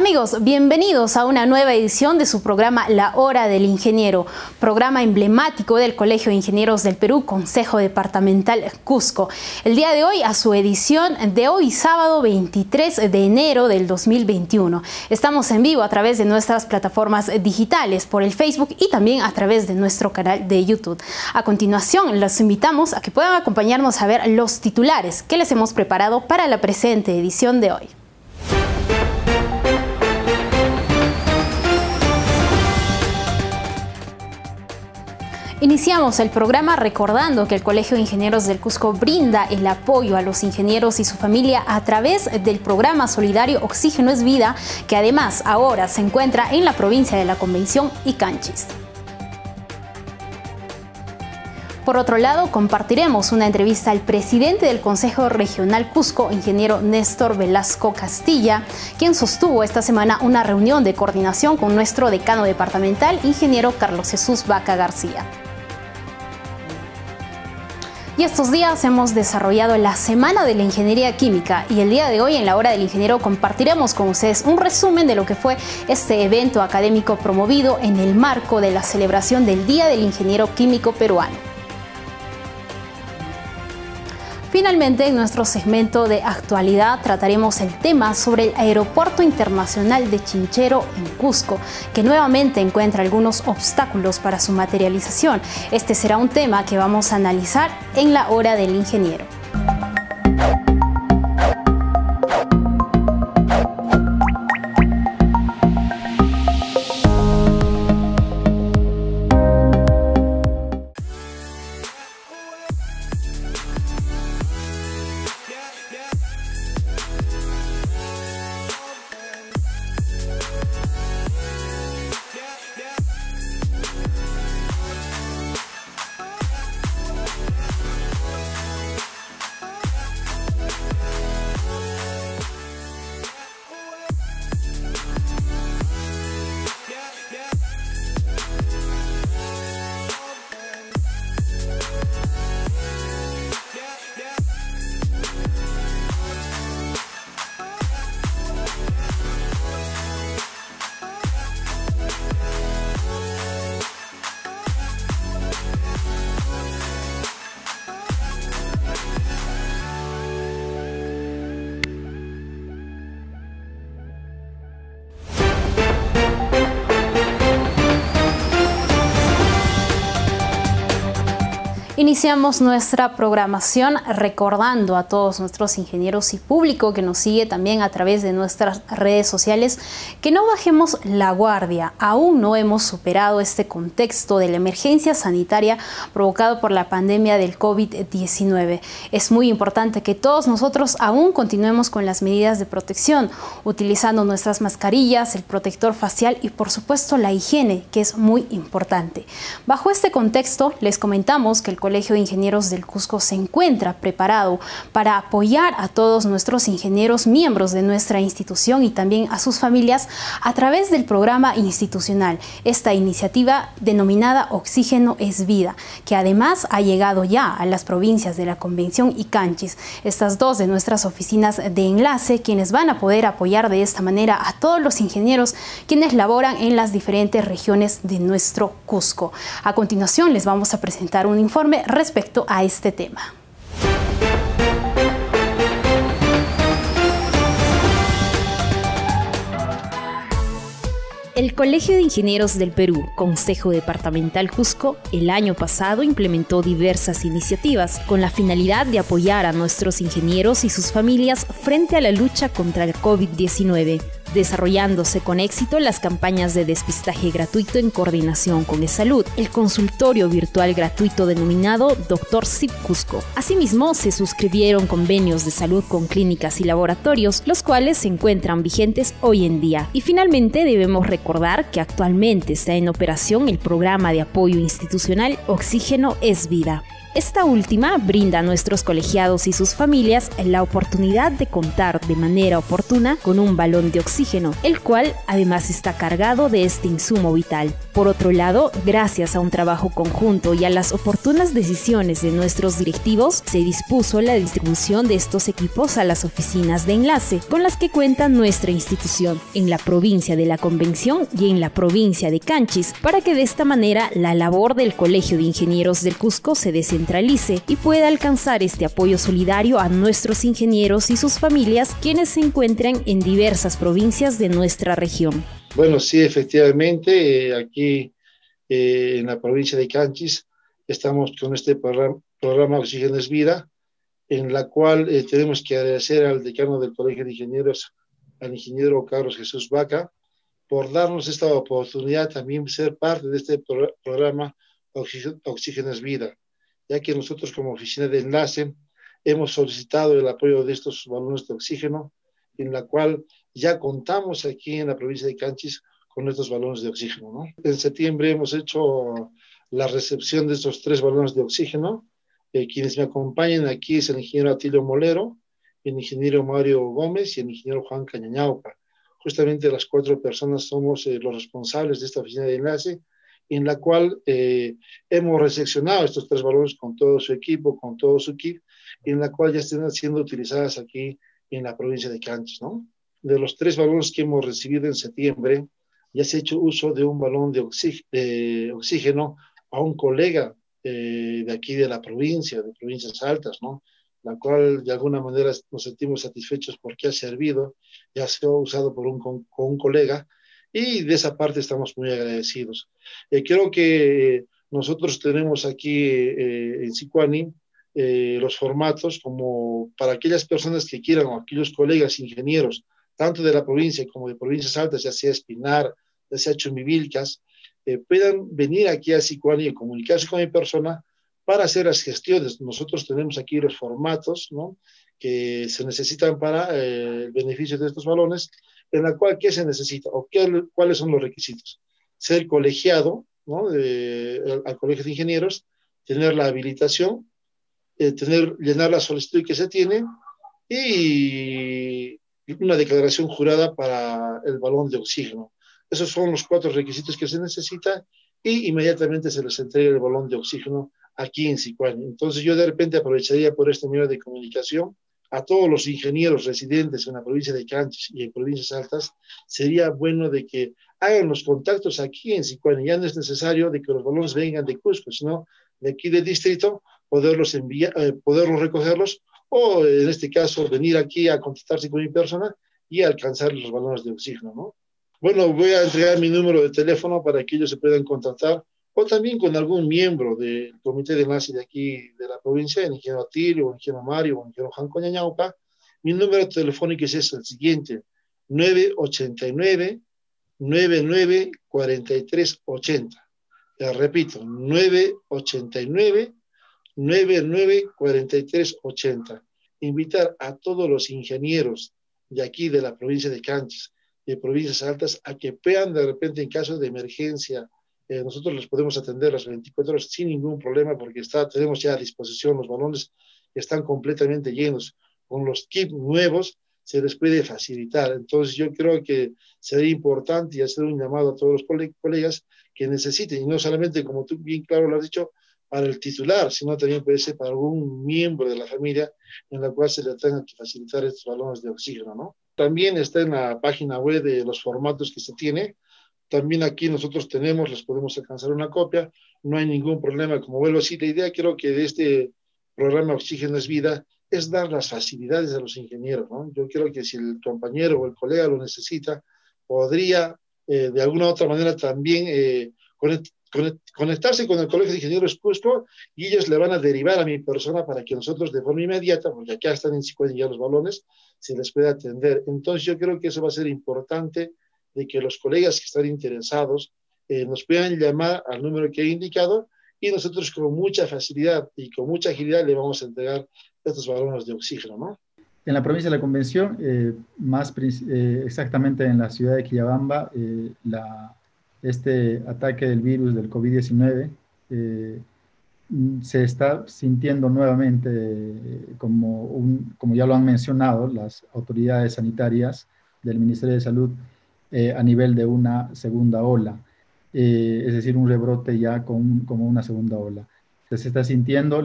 Amigos, bienvenidos a una nueva edición de su programa La Hora del Ingeniero, programa emblemático del Colegio de Ingenieros del Perú, Consejo Departamental Cusco. El día de hoy, a su edición de hoy, sábado 23 de enero del 2021. Estamos en vivo a través de nuestras plataformas digitales, por el Facebook y también a través de nuestro canal de YouTube. A continuación, los invitamos a que puedan acompañarnos a ver los titulares que les hemos preparado para la presente edición de hoy. Iniciamos el programa recordando que el Colegio de Ingenieros del Cusco brinda el apoyo a los ingenieros y su familia a través del programa solidario Oxígeno es Vida, que además ahora se encuentra en la provincia de La Convención y Canchis. Por otro lado, compartiremos una entrevista al presidente del Consejo Regional Cusco, ingeniero Néstor Velasco Castilla, quien sostuvo esta semana una reunión de coordinación con nuestro decano departamental, ingeniero Carlos Jesús Vaca García. Y estos días hemos desarrollado la Semana de la Ingeniería Química y el día de hoy en la Hora del Ingeniero compartiremos con ustedes un resumen de lo que fue este evento académico promovido en el marco de la celebración del Día del Ingeniero Químico Peruano. Finalmente, en nuestro segmento de actualidad trataremos el tema sobre el Aeropuerto Internacional de Chinchero en Cusco, que nuevamente encuentra algunos obstáculos para su materialización. Este será un tema que vamos a analizar en la Hora del Ingeniero. Iniciamos nuestra programación recordando a todos nuestros ingenieros y público que nos sigue también a través de nuestras redes sociales que no bajemos la guardia. Aún no hemos superado este contexto de la emergencia sanitaria provocado por la pandemia del COVID-19. Es muy importante que todos nosotros aún continuemos con las medidas de protección, utilizando nuestras mascarillas, el protector facial y por supuesto la higiene, que es muy importante. Bajo este contexto les comentamos que el Colegio de Ingenieros del Cusco se encuentra preparado para apoyar a todos nuestros ingenieros miembros de nuestra institución y también a sus familias a través del programa institucional, esta iniciativa denominada Oxígeno es Vida, que además ha llegado ya a las provincias de La Convención y Canchis, estas dos de nuestras oficinas de enlace, quienes van a poder apoyar de esta manera a todos los ingenieros quienes laboran en las diferentes regiones de nuestro Cusco. A continuación les vamos a presentar un informe respecto a este tema. El Colegio de Ingenieros del Perú, Consejo Departamental Cusco, el año pasado implementó diversas iniciativas con la finalidad de apoyar a nuestros ingenieros y sus familias frente a la lucha contra el COVID-19, desarrollándose con éxito las campañas de despistaje gratuito en coordinación con eSalud, el consultorio virtual gratuito denominado Dr. Sip Cusco. Asimismo, se suscribieron convenios de salud con clínicas y laboratorios, los cuales se encuentran vigentes hoy en día. Y finalmente debemos recordar que actualmente está en operación el programa de apoyo institucional Oxígeno es Vida. Esta última brinda a nuestros colegiados y sus familias la oportunidad de contar de manera oportuna con un balón de oxígeno, el cual además está cargado de este insumo vital. Por otro lado, gracias a un trabajo conjunto y a las oportunas decisiones de nuestros directivos, se dispuso la distribución de estos equipos a las oficinas de enlace, con las que cuenta nuestra institución, en la provincia de La Convención y en la provincia de Canchis, para que de esta manera la labor del Colegio de Ingenieros del Cusco se descentralice y pueda alcanzar este apoyo solidario a nuestros ingenieros y sus familias, quienes se encuentran en diversas provincias de nuestra región. Bueno, sí, efectivamente, aquí en la provincia de Canchis estamos con este programa Oxígeno es Vida, en la cual tenemos que agradecer al decano del Colegio de Ingenieros, al ingeniero Carlos Jesús Vaca, por darnos esta oportunidad también de ser parte de este programa Oxígeno es Vida, ya que nosotros como oficina de enlace hemos solicitado el apoyo de estos balones de oxígeno, en la cual ya contamos aquí en la provincia de Canchis con estos balones de oxígeno, ¿no? En septiembre hemos hecho la recepción de estos 3 balones de oxígeno. Quienes me acompañan aquí es el ingeniero Atilio Molero, el ingeniero Mario Gómez y el ingeniero Juan Cañañaupa. Justamente las 4 personas somos los responsables de esta oficina de enlace, en la cual hemos recepcionado estos 3 balones con todo su equipo, con todo su kit, en la cual ya están siendo utilizadas aquí en la provincia de Canchis, ¿no? De los 3 balones que hemos recibido en septiembre, ya se ha hecho uso de un balón de oxígeno a un colega de aquí de la provincia, de Provincias Altas, ¿no? La cual de alguna manera nos sentimos satisfechos porque ha servido, ya se ha usado por con un colega, y de esa parte estamos muy agradecidos. Creo que nosotros tenemos aquí en Sicuani los formatos como para aquellas personas que quieran, o aquellos colegas ingenieros, tanto de la provincia como de Provincias Altas, ya sea Espinar, ya sea Chumbivilcas, puedan venir aquí a Sicuani y comunicarse con mi persona para hacer las gestiones. Nosotros tenemos aquí los formatos, ¿no?, que se necesitan para el beneficio de estos balones, en la cual, ¿qué se necesita? ¿O cuáles son los requisitos? Ser colegiado, ¿no?, al Colegio de Ingenieros, tener la habilitación, llenar la solicitud que se tiene y una declaración jurada para el balón de oxígeno. Esos son los 4 requisitos que se necesitan y inmediatamente se les entrega el balón de oxígeno aquí en Sicuani. Entonces yo de repente aprovecharía por este medio de comunicación a todos los ingenieros residentes en la provincia de Canchis y en provincias altas. Sería bueno de que hagan los contactos aquí en Sicuani. Ya no es necesario de que los balones vengan de Cusco, sino de aquí del distrito, poderlos enviar, poderlos recogerlos, o en este caso venir aquí a contactarse con mi persona y alcanzar los balones de oxígeno, ¿no? Bueno, voy a entregar mi número de teléfono para que ellos se puedan contactar, o también con algún miembro del comité de enlace de aquí de la provincia, el ingeniero Atilio, o el ingeniero Mario, o el ingeniero Juan Coñañaupa. Mi número telefónico es el siguiente: 989 99 43 80. Repito, 989 99 43 80. Invitar a todos los ingenieros de aquí de la provincia de Canchis, de provincias altas, a que puedan de repente en caso de emergencia, nosotros les podemos atender las 24 horas sin ningún problema, porque tenemos ya a disposición los balones que están completamente llenos. Con los kits nuevos se les puede facilitar. Entonces yo creo que sería importante y hacer un llamado a todos los colegas que necesiten, y no solamente, como tú bien claro lo has dicho, para el titular, sino también puede ser para algún miembro de la familia en la cual se le tenga que facilitar estos balones de oxígeno, ¿no? También está en la página web de los formatos que se tiene. También aquí nosotros tenemos, les podemos alcanzar una copia, no hay ningún problema. Como vuelvo a decir, la idea creo que de este programa Oxígeno es Vida es dar las facilidades a los ingenieros, ¿no? Yo creo que si el compañero o el colega lo necesita, podría de alguna u otra manera también conectarse con el Colegio de Ingenieros Cusco, y ellos le van a derivar a mi persona para que nosotros de forma inmediata, porque acá están en Sicuani ya los balones, se les pueda atender. Entonces yo creo que eso va a ser importante, de que los colegas que están interesados nos puedan llamar al número que he indicado, y nosotros con mucha facilidad y con mucha agilidad le vamos a entregar estos balones de oxígeno, ¿no? En la provincia de La Convención, exactamente en la ciudad de Quillabamba, este ataque del virus del COVID-19 se está sintiendo nuevamente, como ya lo han mencionado las autoridades sanitarias del Ministerio de Salud, a nivel de una segunda ola, es decir, un rebrote ya como una segunda ola. Entonces, se está sintiendo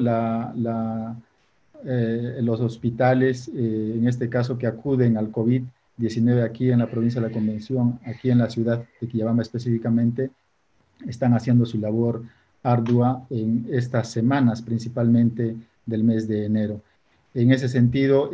los hospitales, en este caso, que acuden al COVID-19 aquí en la provincia de la Convención, aquí en la ciudad de Quillabamba específicamente, están haciendo su labor ardua en estas semanas, principalmente del mes de enero. En ese sentido,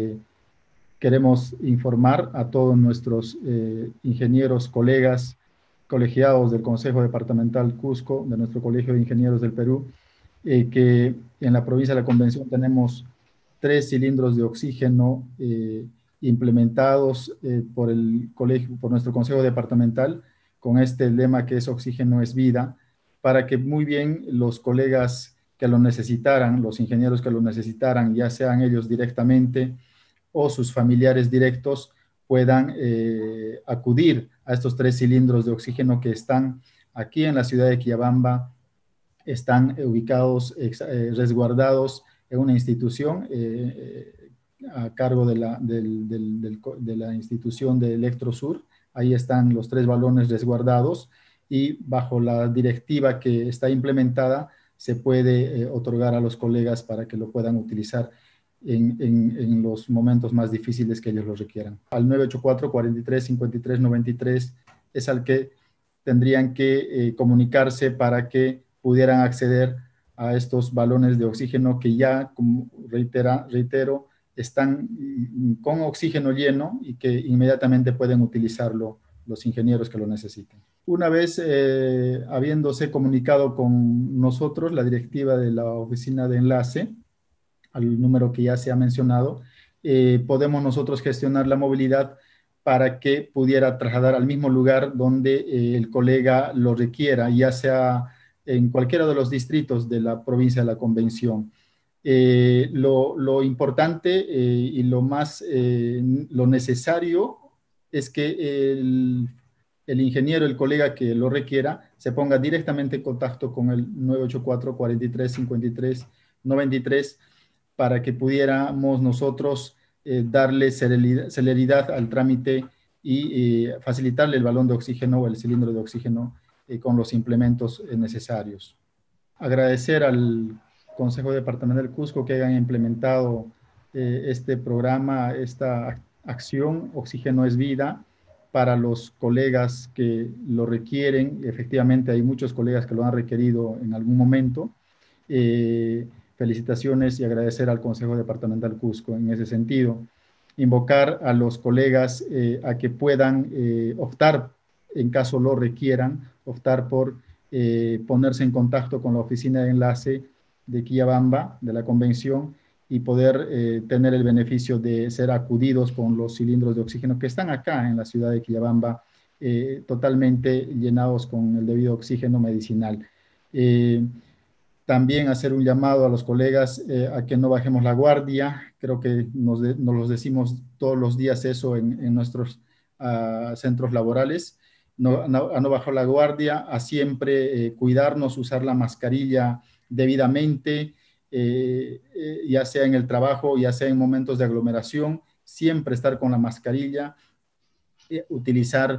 queremos informar a todos nuestros ingenieros, colegas, colegiados del Consejo Departamental Cusco, de nuestro Colegio de Ingenieros del Perú, que en la provincia de la Convención tenemos 3 cilindros de oxígeno implementados por nuestro Consejo Departamental, con este lema que es oxígeno es vida, para que muy bien los colegas que lo necesitaran, los ingenieros que lo necesitaran, ya sean ellos directamente o sus familiares directos, puedan acudir a estos 3 cilindros de oxígeno que están aquí en la ciudad de Quillabamba, están ubicados, resguardados en una institución a cargo de la institución de Electrosur. Ahí están los 3 balones resguardados y bajo la directiva que está implementada se puede otorgar a los colegas para que lo puedan utilizar en los momentos más difíciles que ellos lo requieran. Al 984-43-53-93 es al que tendrían que comunicarse para que pudieran acceder a estos balones de oxígeno que ya, como reitero, están con oxígeno lleno y que inmediatamente pueden utilizarlo los ingenieros que lo necesiten. Una vez habiéndose comunicado con nosotros, la directiva de la oficina de enlace, al número que ya se ha mencionado, podemos nosotros gestionar la movilidad para que pudiera trasladar al mismo lugar donde el colega lo requiera, ya sea en cualquiera de los distritos de la provincia de la Convención. Lo importante y lo necesario es que el ingeniero, el colega que lo requiera, se ponga directamente en contacto con el 984-43-53-93 para que pudiéramos nosotros darle celeridad al trámite y facilitarle el balón de oxígeno o el cilindro de oxígeno con los implementos necesarios. Agradecer al Consejo Departamental Cusco que hayan implementado este programa, esta acción Oxígeno es Vida, para los colegas que lo requieren. Efectivamente, hay muchos colegas que lo han requerido en algún momento. Felicitaciones y agradecer al Consejo Departamental Cusco en ese sentido. Invocar a los colegas a que puedan optar, en caso lo requieran, optar por ponerse en contacto con la oficina de enlace de Quillabamba, de la Convención, y poder tener el beneficio de ser acudidos con los cilindros de oxígeno que están acá en la ciudad de Quillabamba, totalmente llenados con el debido oxígeno medicinal. También hacer un llamado a los colegas a que no bajemos la guardia. Creo que nos los decimos todos los días eso en nuestros centros laborales. A no bajar la guardia, a siempre cuidarnos, usar la mascarilla debidamente, ya sea en el trabajo, ya sea en momentos de aglomeración, siempre estar con la mascarilla, utilizar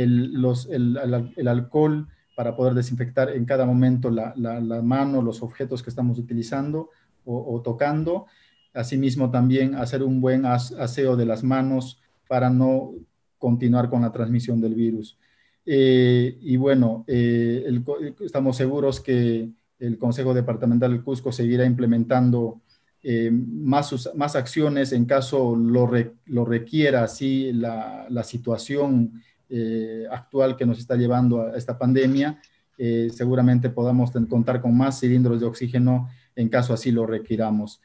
el alcohol para poder desinfectar en cada momento la mano, los objetos que estamos utilizando o tocando. Asimismo, también hacer un buen aseo de las manos para no continuar con la transmisión del virus. Y bueno, estamos seguros que el Consejo Departamental del Cusco seguirá implementando más acciones en caso lo requiera así la situación actual que nos está llevando a esta pandemia. Seguramente podamos contar con más cilindros de oxígeno en caso así lo requiramos.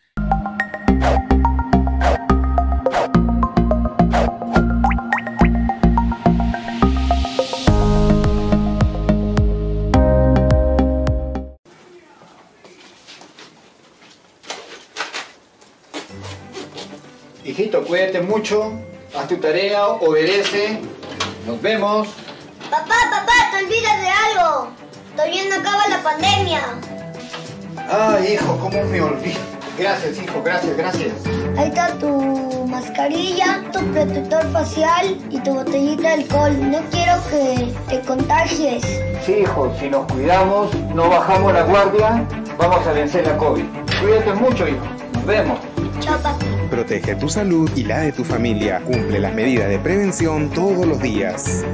Hijito, cuídate mucho, haz tu tarea, obedece, nos vemos. Papá, te olvidas de algo. Todavía no acaba la pandemia. Ay, hijo, ¿cómo me olvidé? Gracias, hijo, gracias, gracias. Ahí está tu mascarilla, tu protector facial y tu botellita de alcohol. No quiero que te contagies. Sí, hijo, si nos cuidamos, no bajamos la guardia, vamos a vencer la COVID. Cuídate mucho, hijo. Nos vemos. Chao, papi. Protege tu salud y la de tu familia. Cumple las medidas de prevención todos los días.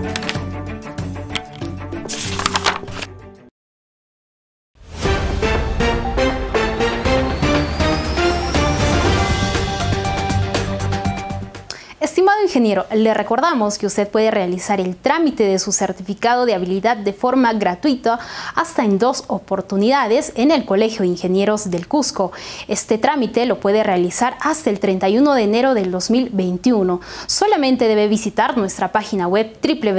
Estimado ingeniero, le recordamos que usted puede realizar el trámite de su certificado de habilidad de forma gratuita hasta en 2 oportunidades en el Colegio de Ingenieros del Cusco. Este trámite lo puede realizar hasta el 31 de enero del 2021. Solamente debe visitar nuestra página web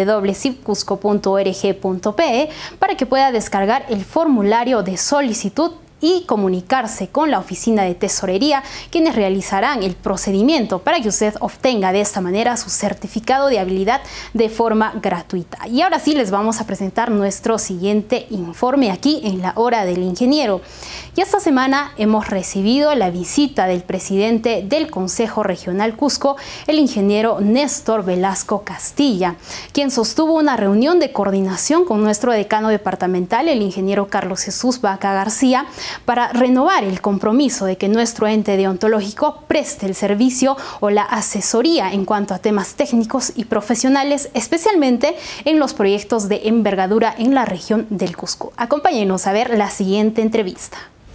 www.cipcusco.org.pe para que pueda descargar el formulario de solicitud y comunicarse con la oficina de tesorería, quienes realizarán el procedimiento para que usted obtenga de esta manera su certificado de habilidad de forma gratuita. Y ahora sí les vamos a presentar nuestro siguiente informe aquí en la Hora del Ingeniero. Y esta semana hemos recibido la visita del presidente del Consejo Regional Cusco, el ingeniero Néstor Velasco Castilla, quien sostuvo una reunión de coordinación con nuestro decano departamental, el ingeniero Carlos Jesús Vaca García, para renovar el compromiso de que nuestro ente deontológico preste el servicio o la asesoría en cuanto a temas técnicos y profesionales, especialmente en los proyectos de envergadura en la región del Cusco. Acompáñenos a ver la siguiente entrevista.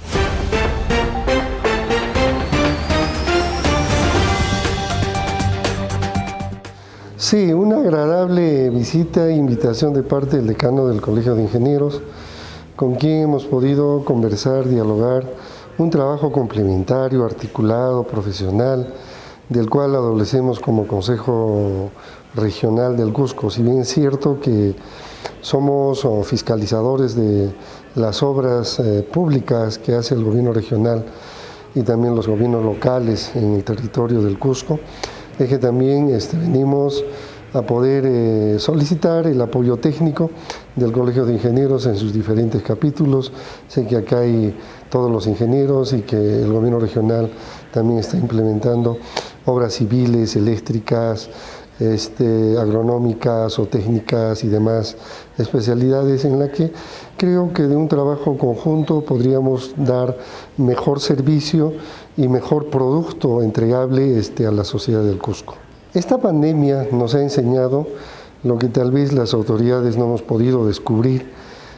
Sí, una agradable visita e invitación de parte del decano del Colegio de Ingenieros, con quien hemos podido conversar, dialogar, un trabajo complementario, articulado, profesional, del cual adolecemos como Consejo Regional del Cusco. Si bien es cierto que somos fiscalizadores de las obras públicas que hace el gobierno regional y también los gobiernos locales en el territorio del Cusco, es que también venimos a poder solicitar el apoyo técnico del Colegio de Ingenieros en sus diferentes capítulos. Sé que acá hay todos los ingenieros y que el gobierno regional también está implementando obras civiles, eléctricas, agronómicas o técnicas y demás especialidades en la que creo que de un trabajo conjunto podríamos dar mejor servicio y mejor producto entregable a la sociedad del Cusco. Esta pandemia nos ha enseñado lo que tal vez las autoridades no hemos podido descubrir,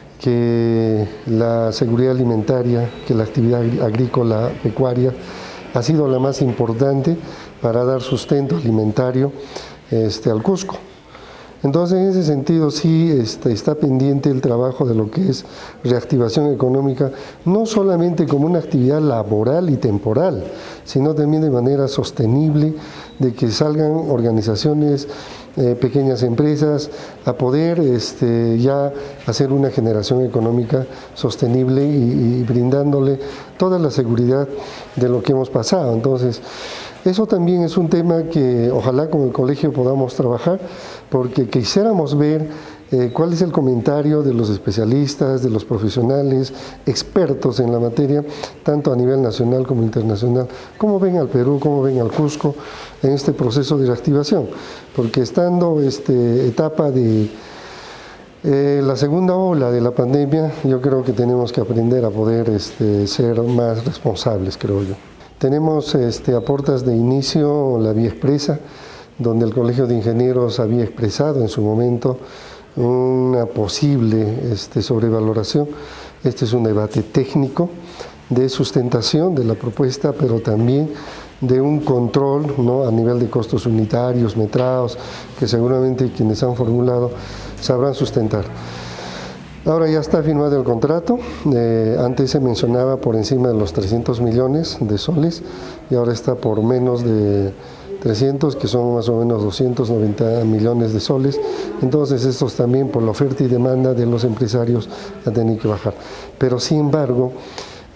que la seguridad alimentaria, que la actividad agrícola pecuaria ha sido la más importante para dar sustento alimentario al Cusco. Entonces, en ese sentido, sí está pendiente el trabajo de lo que es reactivación económica, no solamente como una actividad laboral y temporal, sino también de manera sostenible, de que salgan organizaciones, pequeñas empresas, a poder ya hacer una generación económica sostenible y brindándole toda la seguridad de lo que hemos pasado. Entonces, eso también es un tema que ojalá con el colegio podamos trabajar, porque quisiéramos ver cuál es el comentario de los especialistas, de los profesionales, expertos en la materia, tanto a nivel nacional como internacional, cómo ven al Perú, cómo ven al Cusco en este proceso de reactivación, porque estando etapa de la segunda ola de la pandemia, yo creo que tenemos que aprender a poder ser más responsables, creo yo. Tenemos a puertas de inicio la vía expresa, donde el Colegio de Ingenieros había expresado en su momento una posible sobrevaloración. Este es un debate técnico de sustentación de la propuesta, pero también de un control, ¿no?, a nivel de costos unitarios, metrados, que seguramente quienes han formulado sabrán sustentar. Ahora ya está firmado el contrato, antes se mencionaba por encima de los 300 millones de soles y ahora está por menos de 300, que son más o menos 290 millones de soles. Entonces estos también por la oferta y demanda de los empresarios han tenido que bajar. Pero sin embargo,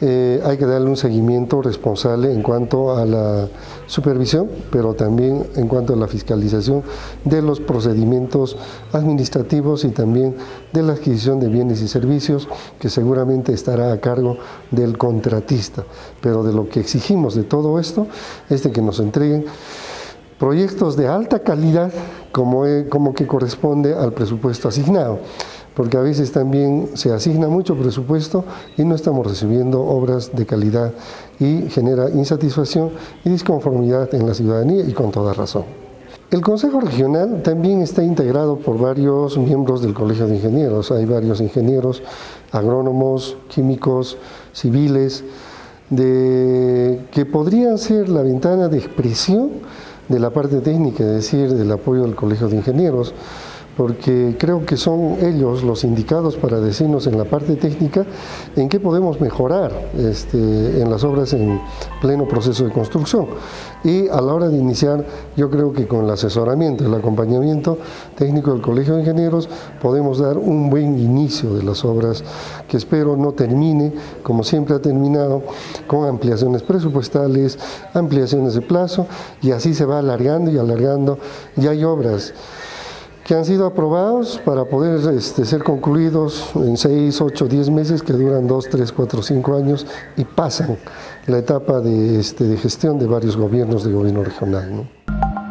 hay que darle un seguimiento responsable en cuanto a la supervisión, pero también en cuanto a la fiscalización de los procedimientos administrativos y también de la adquisición de bienes y servicios, que seguramente estará a cargo del contratista. Pero de lo que exigimos de todo esto es de que nos entreguen proyectos de alta calidad como que corresponde al presupuesto asignado, porque a veces también se asigna mucho presupuesto y no estamos recibiendo obras de calidad y genera insatisfacción y disconformidad en la ciudadanía, y con toda razón. El Consejo Regional también está integrado por varios miembros del Colegio de Ingenieros. Hay varios ingenieros, agrónomos, químicos, civiles, que podrían ser la ventana de expresión de la parte técnica, es decir, del apoyo del Colegio de Ingenieros, porque creo que son ellos los indicados para decirnos en la parte técnica en qué podemos mejorar en las obras en pleno proceso de construcción. Y a la hora de iniciar, yo creo que con el asesoramiento, el acompañamiento técnico del Colegio de Ingenieros, podemos dar un buen inicio de las obras, que espero no termine, como siempre ha terminado, con ampliaciones presupuestales, ampliaciones de plazo, y así se va alargando y alargando. Y hay obras que han sido aprobados para poder ser concluidos en 6, 8, 10 meses, que duran 2, 3, 4, 5 años y pasan la etapa de gestión de varios gobiernos de gobierno regional, ¿no?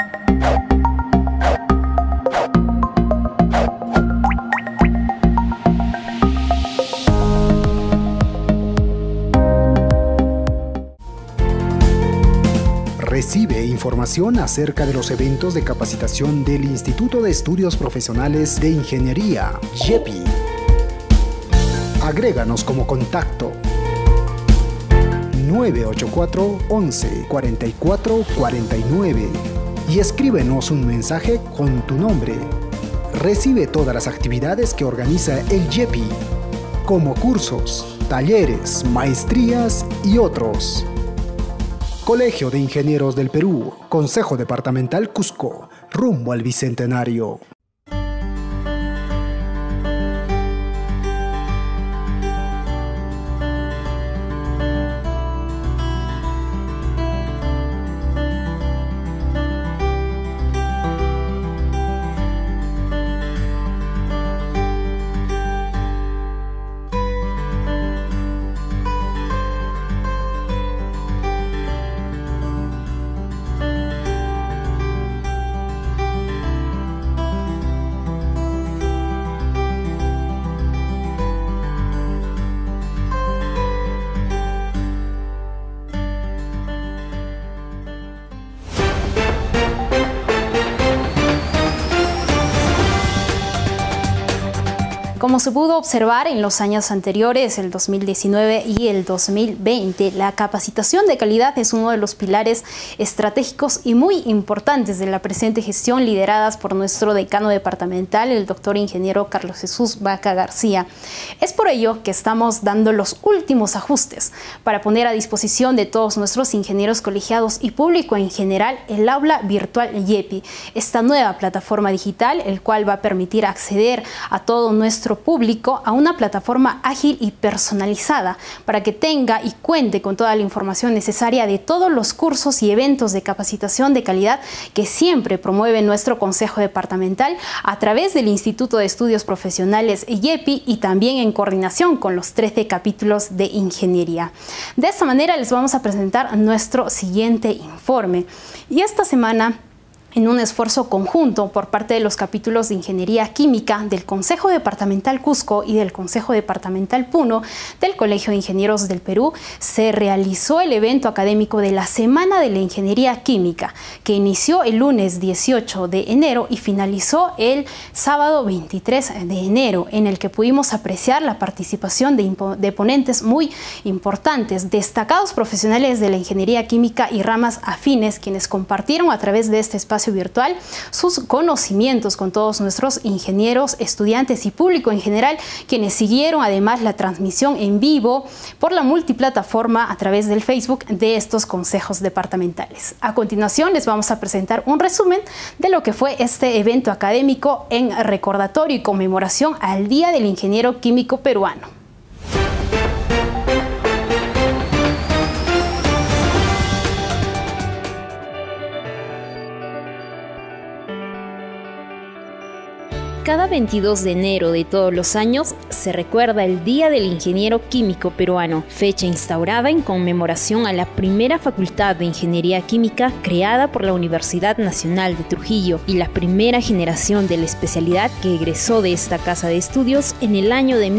Recibe información acerca de los eventos de capacitación del Instituto de Estudios Profesionales de Ingeniería, IEPI. Agréganos como contacto 984 11 44 49 y escríbenos un mensaje con tu nombre. Recibe todas las actividades que organiza el IEPI, como cursos, talleres, maestrías y otros. Colegio de Ingenieros del Perú, Consejo Departamental Cusco, rumbo al Bicentenario. Como se pudo observar en los años anteriores, el 2019 y el 2020, la capacitación de calidad es uno de los pilares estratégicos y muy importantes de la presente gestión, lideradas por nuestro decano departamental, el doctor ingeniero Carlos Jesús Vaca García. Es por ello que estamos dando los últimos ajustes para poner a disposición de todos nuestros ingenieros colegiados y público en general el aula virtual IEPI, esta nueva plataforma digital, el cual va a permitir acceder a todo nuestro público a una plataforma ágil y personalizada para que tenga y cuente con toda la información necesaria de todos los cursos y eventos de capacitación de calidad que siempre promueve nuestro Consejo Departamental a través del Instituto de Estudios Profesionales IEPI y también en coordinación con los 13 capítulos de Ingeniería. De esta manera les vamos a presentar nuestro siguiente informe. Y esta semana, en un esfuerzo conjunto por parte de los capítulos de Ingeniería Química del Consejo Departamental Cusco y del Consejo Departamental Puno del Colegio de Ingenieros del Perú, se realizó el evento académico de la Semana de la Ingeniería Química, que inició el lunes 18 de enero y finalizó el sábado 23 de enero, en el que pudimos apreciar la participación de ponentes muy importantes, destacados profesionales de la Ingeniería Química y ramas afines, quienes compartieron a través de este espacio virtual sus conocimientos con todos nuestros ingenieros, estudiantes y público en general, quienes siguieron además la transmisión en vivo por la multiplataforma a través del Facebook de estos consejos departamentales. A continuación les vamos a presentar un resumen de lo que fue este evento académico en recordatorio y conmemoración al Día del Ingeniero Químico Peruano. Cada 22 de enero de todos los años se recuerda el Día del Ingeniero Químico Peruano, fecha instaurada en conmemoración a la primera Facultad de Ingeniería Química creada por la Universidad Nacional de Trujillo y la primera generación de la especialidad que egresó de esta casa de estudios en el año de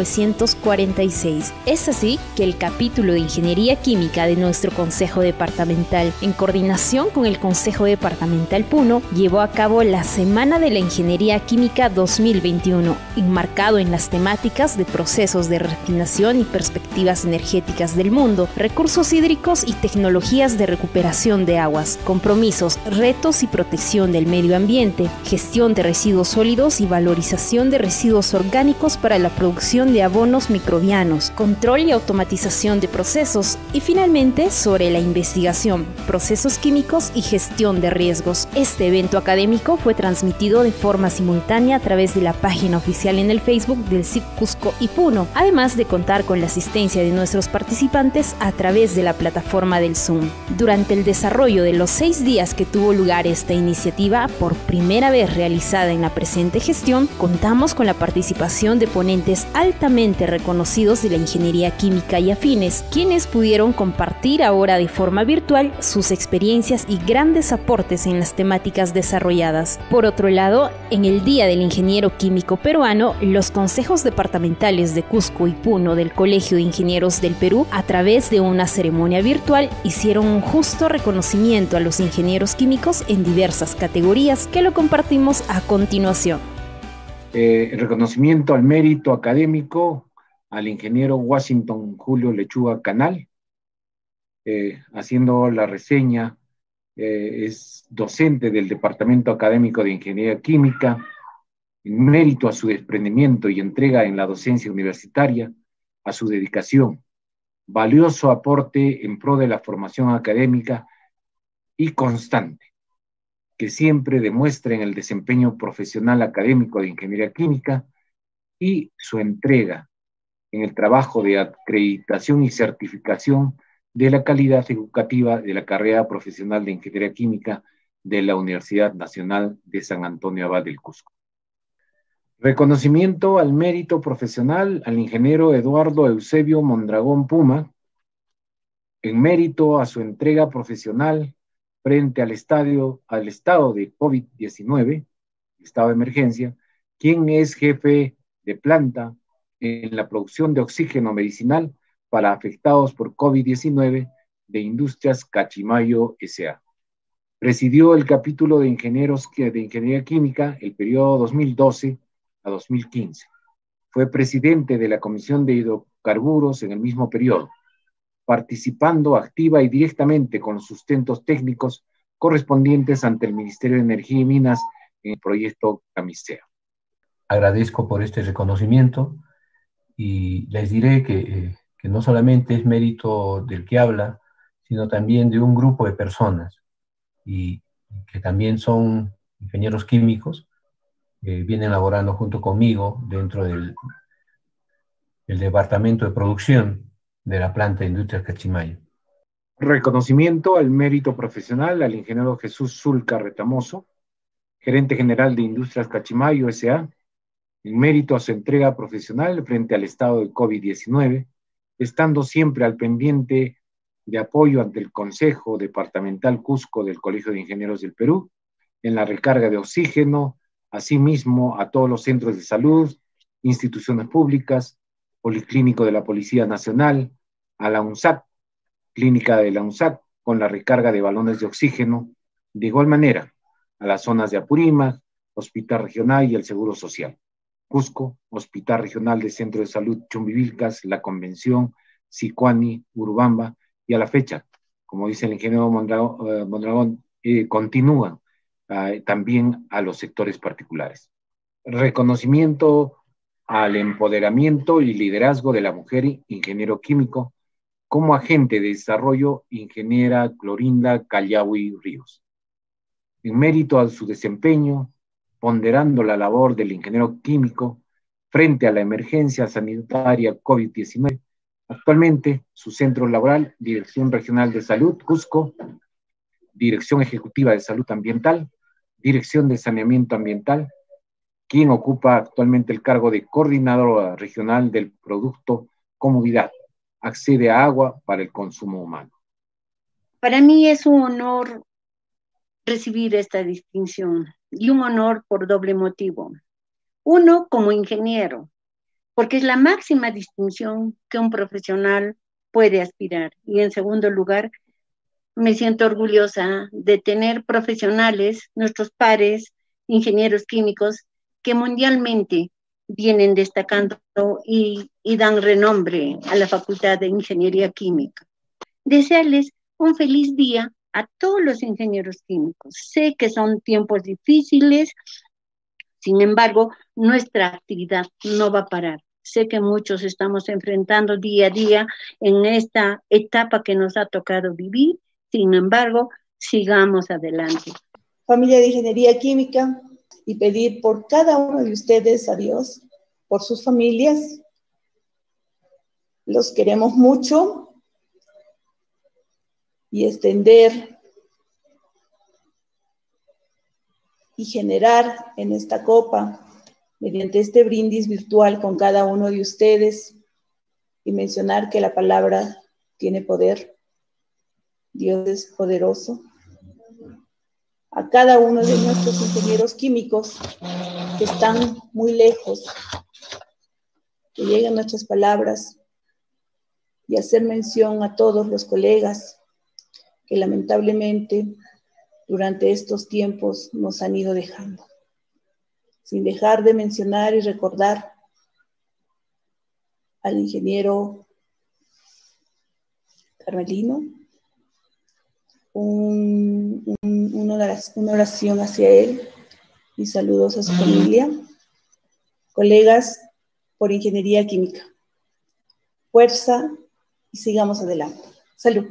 1946. Es así que el capítulo de Ingeniería Química de nuestro Consejo Departamental, en coordinación con el Consejo Departamental Puno, llevó a cabo la Semana de la Ingeniería Química 2021, enmarcado en las temáticas de procesos de refinación y perspectivas energéticas del mundo, recursos hídricos y tecnologías de recuperación de aguas, compromisos, retos y protección del medio ambiente, gestión de residuos sólidos y valorización de residuos orgánicos para la producción de abonos microbianos, control y automatización de procesos y finalmente sobre la investigación, procesos químicos y gestión de riesgos. Este evento académico fue transmitido de forma simultánea a través de la página oficial en el Facebook del CIC Cusco y Puno, además de contar con la asistencia de nuestros participantes a través de la plataforma del Zoom. Durante el desarrollo de los 6 días que tuvo lugar esta iniciativa, por primera vez realizada en la presente gestión, contamos con la participación de ponentes altamente reconocidos de la ingeniería química y afines, quienes pudieron compartir ahora de forma virtual sus experiencias y grandes aportes en las temáticas desarrolladas. Por otro lado, en el Día del Ingeniero Químico Peruano, los consejos departamentales de Cusco y Puno del Colegio de Ingenieros del Perú, a través de una ceremonia virtual, hicieron un justo reconocimiento a los ingenieros químicos en diversas categorías que lo compartimos a continuación. El reconocimiento al mérito académico al ingeniero Washington Julio Lechuga Canal, haciendo la reseña. Es docente del Departamento Académico de Ingeniería Química, en mérito a su desprendimiento y entrega en la docencia universitaria, a su dedicación, valioso aporte en pro de la formación académica y constante, que siempre demuestra en el desempeño profesional académico de Ingeniería Química y su entrega en el trabajo de acreditación y certificación de la calidad educativa de la carrera profesional de Ingeniería Química de la Universidad Nacional de San Antonio Abad del Cusco. Reconocimiento al mérito profesional al ingeniero Eduardo Eusebio Mondragón Puma, en mérito a su entrega profesional frente al estado de COVID-19, estado de emergencia, quien es jefe de planta en la producción de oxígeno medicinal para afectados por COVID-19 de Industrias Cachimayo S.A. Presidió el capítulo de ingenieros de Ingeniería Química el periodo 2012 a 2015. Fue presidente de la Comisión de Hidrocarburos en el mismo periodo, participando activa y directamente con los sustentos técnicos correspondientes ante el Ministerio de Energía y Minas en el proyecto Camisea. Agradezco por este reconocimiento y les diré que no solamente es mérito del que habla, sino también de un grupo de personas y que también son ingenieros químicos, vienen laborando junto conmigo dentro del departamento de producción de la planta de Industrias Cachimayo. Reconocimiento al mérito profesional al ingeniero Jesús Zulca Retamoso, gerente general de Industrias Cachimayo S.A., en mérito a su entrega profesional frente al estado de COVID-19, estando siempre al pendiente de apoyo ante el Consejo Departamental Cusco del Colegio de Ingenieros del Perú, en la recarga de oxígeno, asimismo a todos los centros de salud, instituciones públicas, Policlínico de la Policía Nacional, a la UNSAC, Clínica de la UNSAC, con la recarga de balones de oxígeno, de igual manera a las zonas de Apurímac, Hospital Regional y el Seguro Social. Cusco, Hospital Regional de Centro de Salud Chumbivilcas, La Convención, Sicuani, Urubamba, y a la fecha, como dice el ingeniero Mondragón, continúan también a los sectores particulares. Reconocimiento al empoderamiento y liderazgo de la mujer ingeniero químico como agente de desarrollo, ingeniera Clorinda Callahui Ríos. En mérito a su desempeño, ponderando la labor del ingeniero químico frente a la emergencia sanitaria COVID-19, actualmente su centro laboral, Dirección Regional de Salud, Cusco, Dirección Ejecutiva de Salud Ambiental, Dirección de Saneamiento Ambiental, quien ocupa actualmente el cargo de coordinadora regional del producto Comodidad. Accede a agua para el consumo humano. Para mí es un honor recibir esta distinción y un honor por doble motivo. Uno, como ingeniero, porque es la máxima distinción que un profesional puede aspirar. Y en segundo lugar, me siento orgullosa de tener profesionales, nuestros pares, ingenieros químicos, que mundialmente vienen destacando y dan renombre a la Facultad de Ingeniería Química. Desearles un feliz día a todos los ingenieros químicos. Sé que son tiempos difíciles, sin embargo, nuestra actividad no va a parar. Sé que muchos estamos enfrentando día a día en esta etapa que nos ha tocado vivir. Sin embargo, sigamos adelante. Familia de Ingeniería Química, y pedir por cada uno de ustedes a Dios, por sus familias. Los queremos mucho y extender y generar en esta copa, mediante este brindis virtual con cada uno de ustedes, y mencionar que la palabra tiene poder. Dios es poderoso. A cada uno de nuestros ingenieros químicos que están muy lejos, que lleguen nuestras palabras, y hacer mención a todos los colegas que lamentablemente durante estos tiempos nos han ido dejando. Sin dejar de mencionar y recordar al ingeniero Carmelino, una oración hacia él y saludos a su familia. Colegas por Ingeniería Química, fuerza y sigamos adelante. Salud.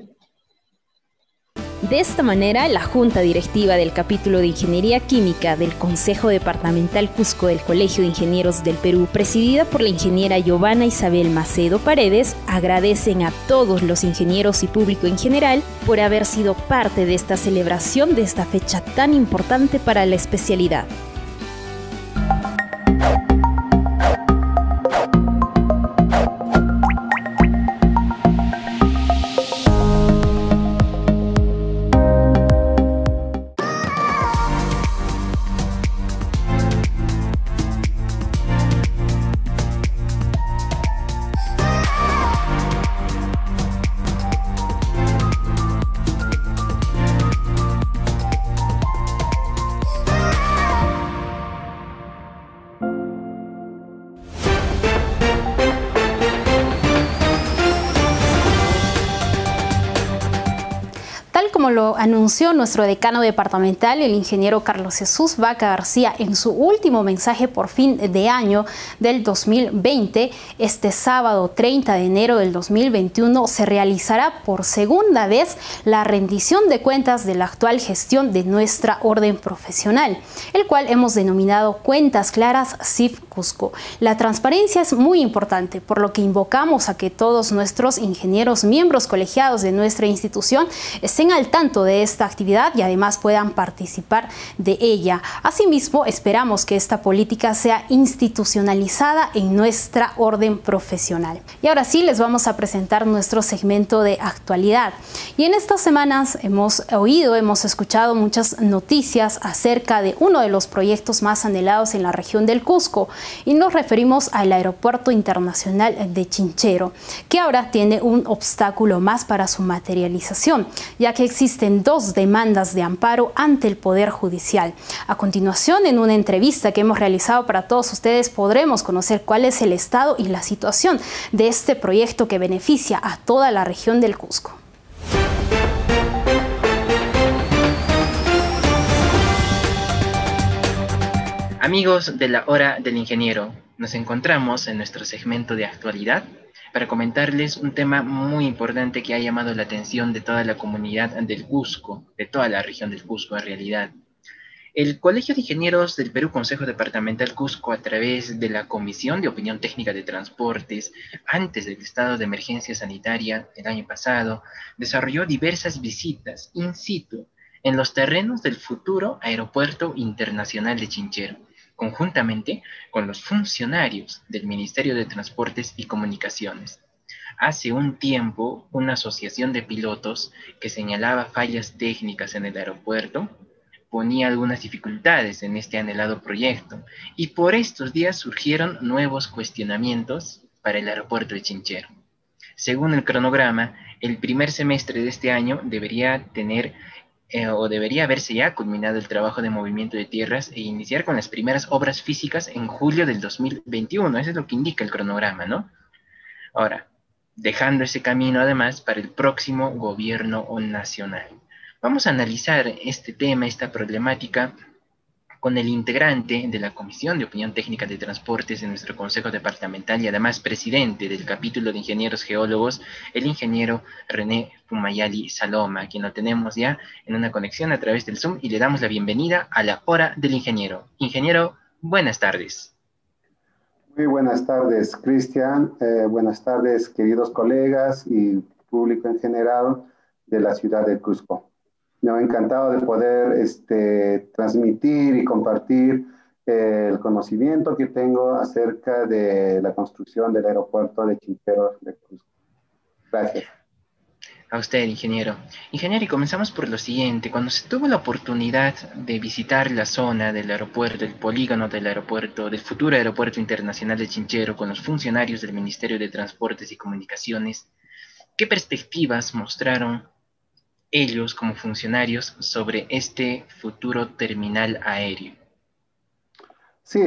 De esta manera, la Junta Directiva del Capítulo de Ingeniería Química del Consejo Departamental Cusco del Colegio de Ingenieros del Perú, presidida por la ingeniera Giovanna Isabel Macedo Paredes, agradecen a todos los ingenieros y público en general por haber sido parte de esta celebración de esta fecha tan importante para la especialidad. Como lo anunció nuestro decano departamental, el ingeniero Carlos Jesús Vaca García, en su último mensaje por fin de año del 2020, este sábado 30 de enero del 2021 se realizará por segunda vez la rendición de cuentas de la actual gestión de nuestra orden profesional, el cual hemos denominado Cuentas Claras CIF Cusco. La transparencia es muy importante, por lo que invocamos a que todos nuestros ingenieros miembros colegiados de nuestra institución estén al tanto de esta actividad y además puedan participar de ella. Asimismo, esperamos que esta política sea institucionalizada en nuestra orden profesional. Y ahora sí, les vamos a presentar nuestro segmento de actualidad. Y en estas semanas hemos escuchado muchas noticias acerca de uno de los proyectos más anhelados en la región del Cusco, y nos referimos al Aeropuerto Internacional de Chinchero, que ahora tiene un obstáculo más para su materialización, ya que existen dos demandas de amparo ante el Poder Judicial. A continuación, en una entrevista que hemos realizado para todos ustedes, podremos conocer cuál es el estado y la situación de este proyecto que beneficia a toda la región del Cusco. Amigos de la Hora del Ingeniero, nos encontramos en nuestro segmento de actualidad para comentarles un tema muy importante que ha llamado la atención de toda la comunidad del Cusco, de toda la región del Cusco en realidad. El Colegio de Ingenieros del Perú Consejo Departamental Cusco, a través de la Comisión de Opinión Técnica de Transportes, antes del estado de emergencia sanitaria el año pasado, desarrolló diversas visitas in situ en los terrenos del futuro Aeropuerto Internacional de Chinchero, conjuntamente con los funcionarios del Ministerio de Transportes y Comunicaciones. Hace un tiempo, una asociación de pilotos que señalaba fallas técnicas en el aeropuerto ponía algunas dificultades en este anhelado proyecto, y por estos días surgieron nuevos cuestionamientos para el aeropuerto de Chinchero. Según el cronograma, el primer semestre de este año debería tener o debería haberse ya culminado el trabajo de movimiento de tierras e iniciar con las primeras obras físicas en julio del 2021. Eso es lo que indica el cronograma, ¿no? Ahora, dejando ese camino además para el próximo gobierno nacional. Vamos a analizar este tema, esta problemática, con el integrante de la Comisión de Opinión Técnica de Transportes de nuestro Consejo Departamental y además presidente del capítulo de Ingenieros Geólogos, el ingeniero René Fumayali Saloma, quien lo tenemos ya en una conexión a través del Zoom y le damos la bienvenida a la Hora del Ingeniero. Ingeniero, buenas tardes. Muy buenas tardes, Cristian. Buenas tardes, queridos colegas y público en general de la ciudad de Cusco. Me ha encantado de poder transmitir y compartir el conocimiento que tengo acerca de la construcción del aeropuerto de Chinchero de Cusco. Gracias. A usted, ingeniero. Ingeniero, y comenzamos por lo siguiente. Cuando se tuvo la oportunidad de visitar la zona del aeropuerto, el polígono del aeropuerto, del futuro aeropuerto internacional de Chinchero, con los funcionarios del Ministerio de Transportes y Comunicaciones, ¿qué perspectivas mostraron ellos como funcionarios sobre este futuro terminal aéreo? Sí,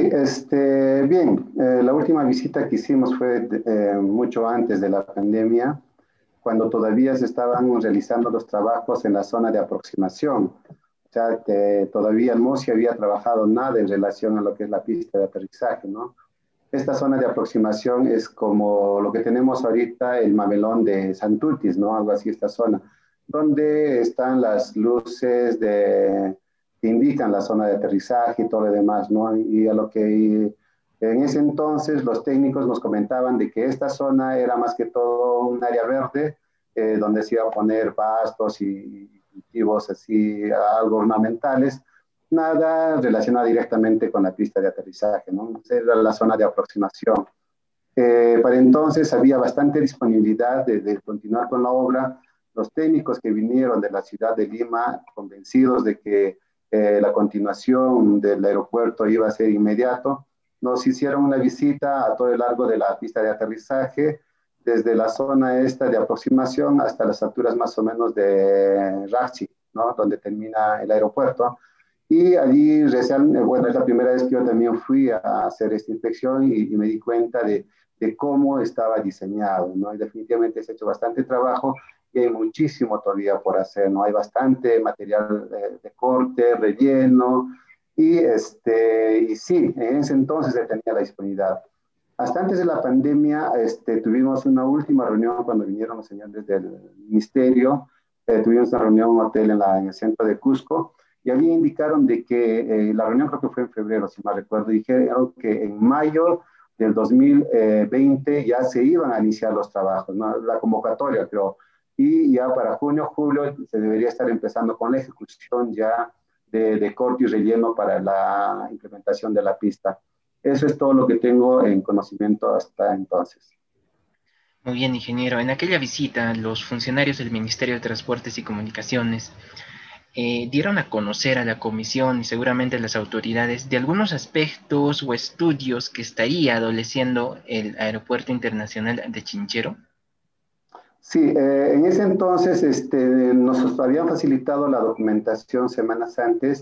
bien, la última visita que hicimos fue mucho antes de la pandemia, cuando todavía se estaban realizando los trabajos en la zona de aproximación. O sea, todavía no se había trabajado nada en relación a lo que es la pista de aterrizaje, ¿no? Esta zona de aproximación es como lo que tenemos ahorita, el mamelón de Santutis, ¿no? Algo así, esta zona, donde están las luces que indican la zona de aterrizaje y todo lo demás, ¿no? Y a lo que en ese entonces los técnicos nos comentaban de que esta zona era más que todo un área verde, donde se iba a poner pastos y cultivos así, algo ornamentales, nada relacionado directamente con la pista de aterrizaje, ¿no? Esa era la zona de aproximación. Para entonces había bastante disponibilidad de continuar con la obra. Los técnicos que vinieron de la ciudad de Lima, convencidos de que la continuación del aeropuerto iba a ser inmediato, nos hicieron una visita a todo el largo de la pista de aterrizaje, desde la zona esta de aproximación hasta las alturas más o menos de Rachi, ¿no? Donde termina el aeropuerto. Y allí, bueno, es la primera vez que yo también fui a hacer esta inspección y me di cuenta de cómo estaba diseñado, ¿no? Y definitivamente se ha hecho bastante trabajo y hay muchísimo todavía por hacer, ¿no? Hay bastante material de corte, relleno, y sí, en ese entonces se tenía la disponibilidad. Hasta antes de la pandemia tuvimos una última reunión cuando vinieron los señores del ministerio, tuvimos una reunión en un hotel en el centro de Cusco, y allí indicaron de que la reunión creo que fue en febrero, si mal recuerdo, dijeron que en mayo del 2020 ya se iban a iniciar los trabajos, ¿no? La convocatoria, creo, y ya para junio, julio se debería estar empezando con la ejecución ya de corte y relleno para la implementación de la pista. Eso es todo lo que tengo en conocimiento hasta entonces. Muy bien, ingeniero. En aquella visita, los funcionarios del Ministerio de Transportes y Comunicaciones dieron a conocer a la comisión y seguramente a las autoridades de algunos aspectos o estudios que estaría adoleciendo el Aeropuerto Internacional de Chinchero. Sí, en ese entonces nos habían facilitado la documentación semanas antes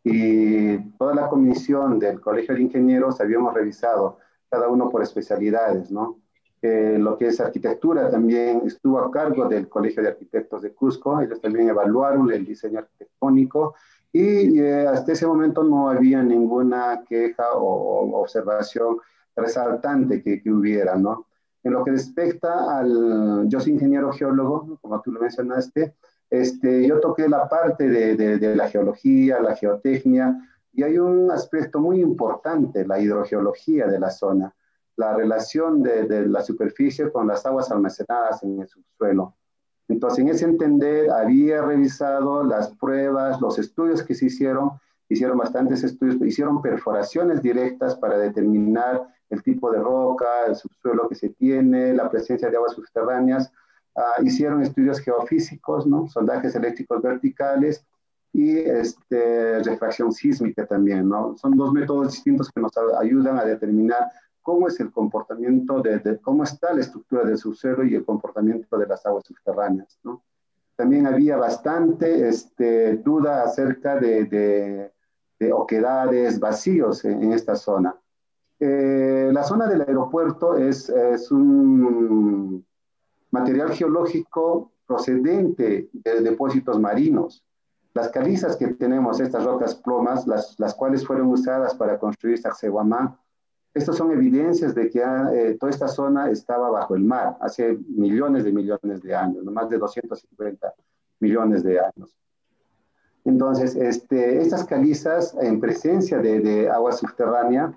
y toda la comisión del Colegio de Ingenieros habíamos revisado, cada uno por especialidades, ¿no? Lo que es arquitectura también estuvo a cargo del Colegio de Arquitectos de Cusco, ellos también evaluaron el diseño arquitectónico y hasta ese momento no había ninguna queja o observación resaltante que hubiera, ¿no? En lo que respecta yo soy ingeniero geólogo, como tú lo mencionaste, yo toqué la parte de la geología, la geotecnia, y hay un aspecto muy importante, la hidrogeología de la zona, la relación de la superficie con las aguas almacenadas en el subsuelo. Entonces, en ese entender, había revisado las pruebas, los estudios que se hicieron, hicieron bastantes estudios, hicieron perforaciones directas para determinar el tipo de roca, el subsuelo que se tiene, la presencia de aguas subterráneas. Hicieron estudios geofísicos, ¿no? Sondajes eléctricos verticales y refracción sísmica también, ¿no? Son dos métodos distintos que nos ayudan a determinar cómo es el comportamiento, cómo está la estructura del subsuelo y el comportamiento de las aguas subterráneas, ¿no? También había bastante duda acerca de oquedades, vacíos en esta zona. La zona del aeropuerto es un material geológico procedente de depósitos marinos. Las calizas que tenemos, estas rocas plomas, las cuales fueron usadas para construir Sacsayhuamán, estas son evidencias de que toda esta zona estaba bajo el mar hace millones de años, ¿no? Más de 250 millones de años. Entonces, estas calizas en presencia de agua subterránea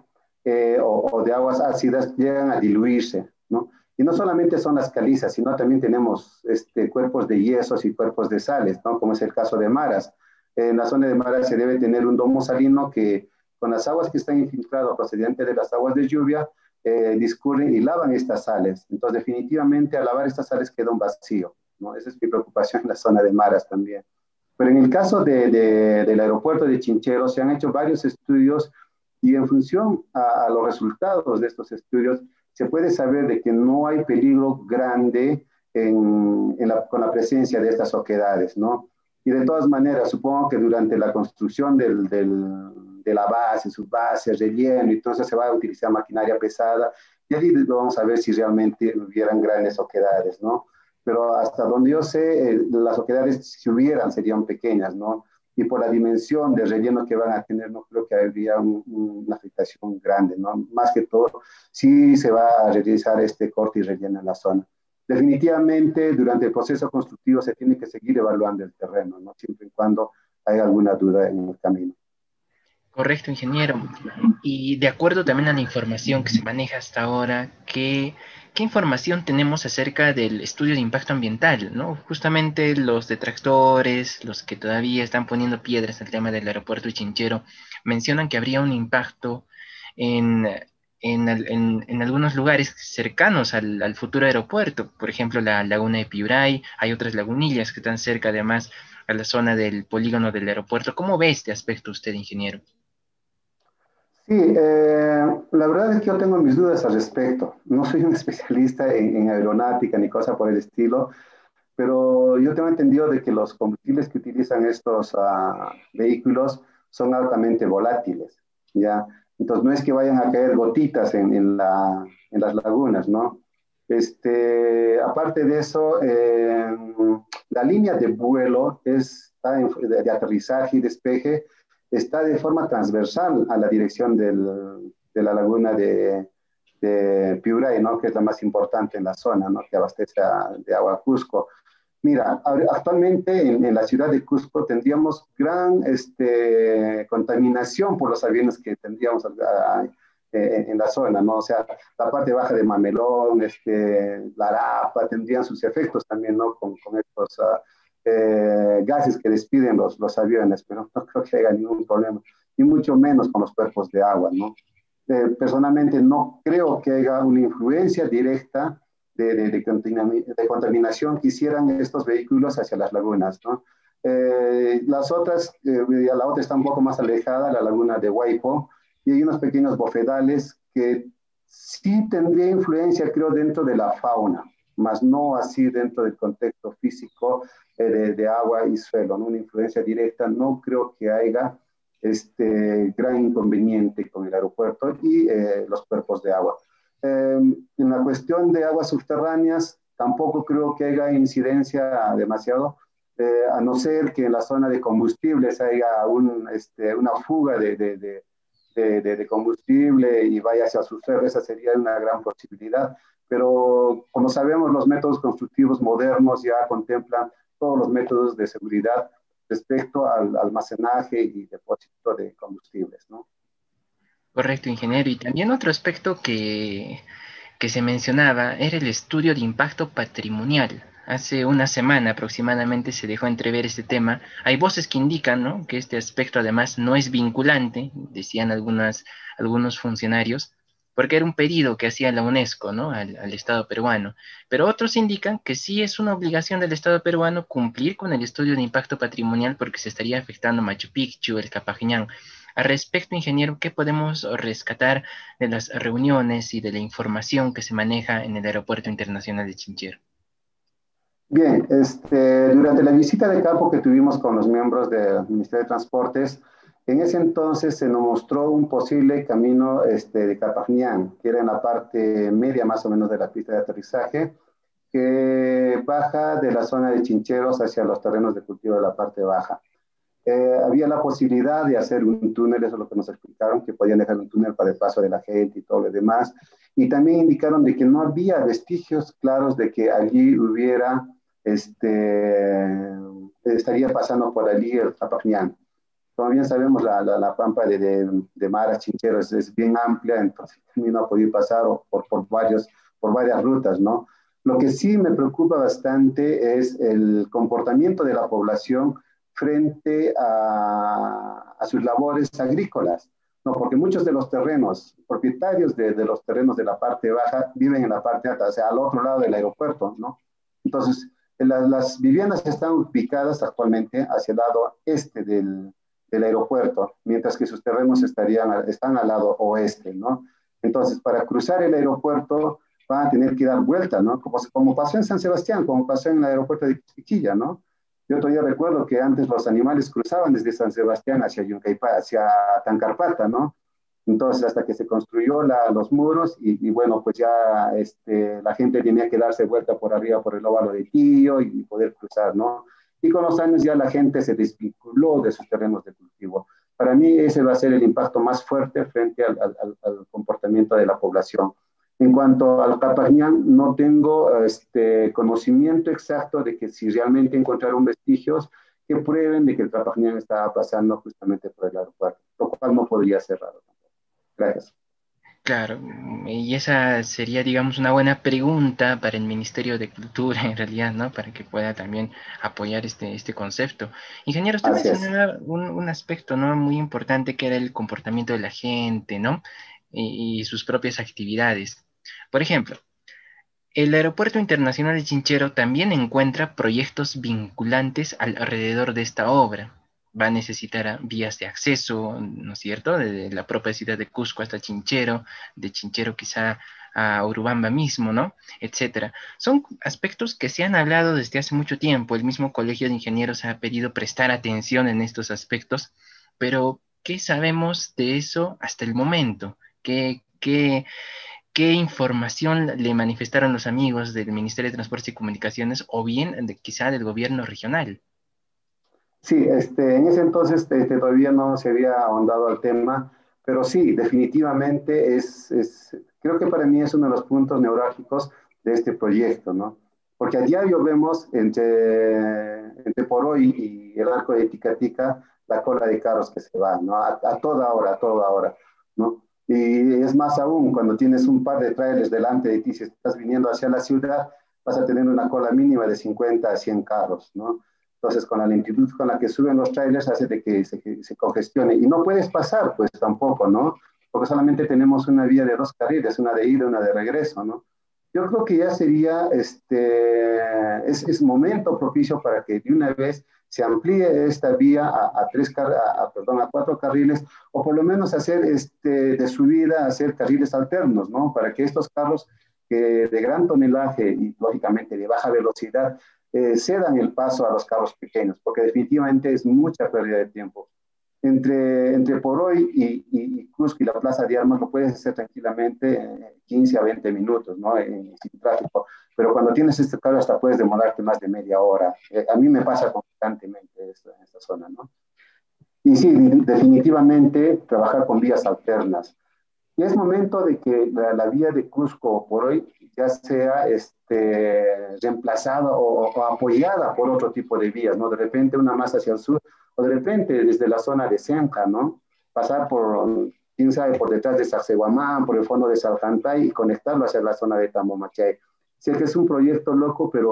o de aguas ácidas llegan a diluirse, ¿no? Y no solamente son las calizas, sino también tenemos cuerpos de yesos y cuerpos de sales, ¿no? Como es el caso de Maras. En la zona de Maras se debe tener un domo salino que con las aguas que están infiltradas procedentes de las aguas de lluvia, discurren y lavan estas sales. Entonces, definitivamente, al lavar estas sales queda un vacío, ¿no? Esa es mi preocupación en la zona de Maras también. Pero en el caso del aeropuerto de Chinchero, se han hecho varios estudios y en función a los resultados de estos estudios, se puede saber de que no hay peligro grande con la presencia de estas oquedades, ¿no? Y de todas maneras, supongo que durante la construcción de la base, subbase, relleno, entonces se va a utilizar maquinaria pesada, y ahí vamos a ver si realmente hubieran grandes oquedades, ¿no? Pero hasta donde yo sé, las oquedades, si hubieran, serían pequeñas, ¿no? Y por la dimensión de relleno que van a tener, no creo que habría una afectación grande, ¿no? Más que todo, sí se va a realizar este corte y relleno en la zona. Definitivamente, durante el proceso constructivo se tiene que seguir evaluando el terreno, ¿no? Siempre y cuando haya alguna duda en el camino. Correcto, ingeniero. Y de acuerdo también a la información que se maneja hasta ahora, ¿qué información tenemos acerca del estudio de impacto ambiental, ¿no? Justamente los detractores, los que todavía están poniendo piedras al tema del aeropuerto de Chinchero, mencionan que habría un impacto en algunos lugares cercanos al futuro aeropuerto. Por ejemplo, la laguna de Piuray, hay otras lagunillas que están cerca además a la zona del polígono del aeropuerto. ¿Cómo ve este aspecto usted, ingeniero? Sí, la verdad es que yo tengo mis dudas al respecto. No soy un especialista en aeronáutica ni cosa por el estilo, pero yo tengo entendido de que los combustibles que utilizan estos vehículos son altamente volátiles, ¿ya? Entonces no es que vayan a caer gotitas en las lagunas, ¿no? Aparte de eso, la línea de vuelo de aterrizaje y despeje está de forma transversal a la dirección de la laguna de Piuray, ¿no? Que es la más importante en la zona, ¿no? Que abastece de agua a Cusco. Mira, actualmente en la ciudad de Cusco tendríamos gran contaminación por los aviones que tendríamos en la zona, ¿no? O sea, la parte baja de Mamelón, Larapa, tendrían sus efectos también, ¿no? Con estos gases que despiden los aviones, pero no creo que haya ningún problema, y mucho menos con los cuerpos de agua, ¿no? Personalmente no creo que haya una influencia directa de contaminación que hicieran estos vehículos hacia las lagunas, ¿no? Las otras, la otra está un poco más alejada, la laguna de Huaypo, y hay unos pequeños bofedales que sí tendría influencia, creo, dentro de la fauna, más no así dentro del contexto físico de agua y suelo, ¿no? Una influencia directa, no creo que haya gran inconveniente con el aeropuerto y los cuerpos de agua. En la cuestión de aguas subterráneas, tampoco creo que haya incidencia demasiado, a no ser que en la zona de combustibles haya una fuga de combustible y vaya hacia su suelo. Esa sería una gran posibilidad. Pero como sabemos, los métodos constructivos modernos ya contemplan todos los métodos de seguridad respecto al almacenaje y depósito de combustibles, ¿no? Correcto, ingeniero. Y también otro aspecto que se mencionaba era el estudio de impacto patrimonial, hace una semana aproximadamente se dejó entrever este tema. Hay voces que indican, ¿no?, que este aspecto además no es vinculante, decían algunos funcionarios, porque era un pedido que hacía la UNESCO, ¿no?, al Estado peruano. Pero otros indican que sí es una obligación del Estado peruano cumplir con el estudio de impacto patrimonial porque se estaría afectando Machu Picchu, el Capañán. Al respecto, ingeniero, ¿qué podemos rescatar de las reuniones y de la información que se maneja en el Aeropuerto Internacional de Chinchero? Bien, durante la visita de campo que tuvimos con los miembros del Ministerio de Transportes, en ese entonces se nos mostró un posible camino de Capañán, que era en la parte media más o menos de la pista de aterrizaje, que baja de la zona de Chincheros hacia los terrenos de cultivo de la parte baja. Había la posibilidad de hacer un túnel, eso es lo que nos explicaron, que podían dejar un túnel para el paso de la gente y todo lo demás. Y también indicaron de que no había vestigios claros de que allí hubiera, estaría pasando por allí el Capañán. Como bien sabemos, la pampa de Mara Chinchero es bien amplia, entonces no ha podido pasar por varias rutas, ¿no? Lo que sí me preocupa bastante es el comportamiento de la población frente a sus labores agrícolas, ¿no? Porque muchos de los terrenos, propietarios de los terrenos de la parte baja, viven en la parte alta, o sea, al otro lado del aeropuerto, ¿no? Entonces, las viviendas están ubicadas actualmente hacia el lado este del aeropuerto, mientras que sus terrenos están al lado oeste, ¿no? Entonces, para cruzar el aeropuerto van a tener que dar vuelta, ¿no? Como pasó en San Sebastián, como pasó en el aeropuerto de Quiquilla, ¿no? Yo todavía recuerdo que antes los animales cruzaban desde San Sebastián hacia Yuncaypá, hacia Tancarpata, ¿no? Entonces, hasta que se construyó los muros y bueno, pues ya la gente tenía que darse vuelta por arriba por el óvalo de Tío y poder cruzar, ¿no? Y con los años ya la gente se desvinculó de sus terrenos de cultivo. Para mí ese va a ser el impacto más fuerte frente al comportamiento de la población. En cuanto al Capañán, no tengo conocimiento exacto de que si realmente encontraron vestigios que prueben de que el Capañán estaba pasando justamente por el aeropuerto, lo cual no podría ser raro. Gracias. Claro, y esa sería, digamos, una buena pregunta para el Ministerio de Cultura, en realidad, ¿no? Para que pueda también apoyar este concepto. Ingeniero, usted mencionaba un aspecto, ¿no?, muy importante, que era el comportamiento de la gente, ¿no? Y sus propias actividades. Por ejemplo, el Aeropuerto Internacional de Chinchero también encuentra proyectos vinculantes alrededor de esta obra. Va a necesitar vías de acceso, ¿no es cierto?, de la propia ciudad de Cusco hasta Chinchero, de Chinchero quizá a Urubamba mismo, ¿no?, etcétera. Son aspectos que se han hablado desde hace mucho tiempo. El mismo Colegio de Ingenieros ha pedido prestar atención en estos aspectos, pero ¿qué sabemos de eso hasta el momento? ¿Qué información le manifestaron los amigos del Ministerio de Transportes y Comunicaciones o bien quizá del gobierno regional? Sí, en ese entonces todavía no se había ahondado al tema, pero sí, definitivamente creo que para mí es uno de los puntos neurálgicos de este proyecto, ¿no? Porque a diario vemos entre Poroy y el arco de Tica, la cola de carros que se va, ¿no? A toda hora, ¿no? Y es más aún, cuando tienes un par de trailers delante de ti, si estás viniendo hacia la ciudad, vas a tener una cola mínima de 50 a 100 carros, ¿no? Entonces, con la lentitud con la que suben los trailers, hace de que se congestione. Y no puedes pasar, pues tampoco, ¿no? Porque solamente tenemos una vía de 2 carriles, una de ida y una de regreso, ¿no? Yo creo que ya sería, es momento propicio para que de una vez se amplíe esta vía a 4 carriles, o por lo menos hacer de subida, hacer carriles alternos, ¿no? Para que estos carros de gran tonelaje y lógicamente de baja velocidad cedan el paso a los carros pequeños, porque definitivamente es mucha pérdida de tiempo. Entre Poroy y Cusco y la Plaza de Armas lo puedes hacer tranquilamente 15 a 20 minutos, ¿no? Sin tráfico. Pero cuando tienes este carro hasta puedes demorarte más de media hora. A mí me pasa constantemente en esta zona, ¿no? Y sí, definitivamente trabajar con vías alternas. Y es momento de que la vía de Cusco por hoy ya sea reemplazada o apoyada por otro tipo de vías, ¿no? De repente una más hacia el sur, o de repente desde la zona de Senca, ¿no? Pasar por, quién sabe, por detrás de Sacsayhuamán, por el fondo de Salcantay y conectarlo hacia la zona de Tambomachay. Sé que es un proyecto loco, pero